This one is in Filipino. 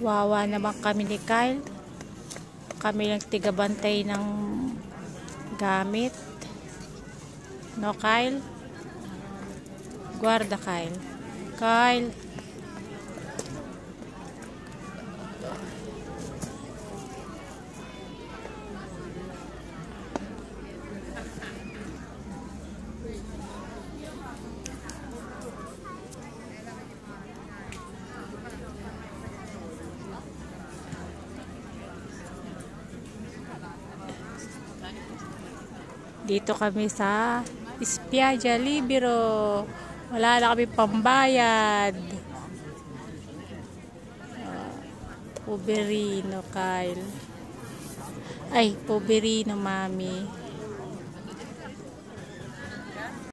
Wawa naman kami ni Kyle. Kami lang tigabantay ng gamit. No, Kyle? Guarda, Kyle. Kyle. Dito kami sa Spiaggia Libero. Wala na kami pambayad. Poverino, Kyle. Ay, poverino, mami.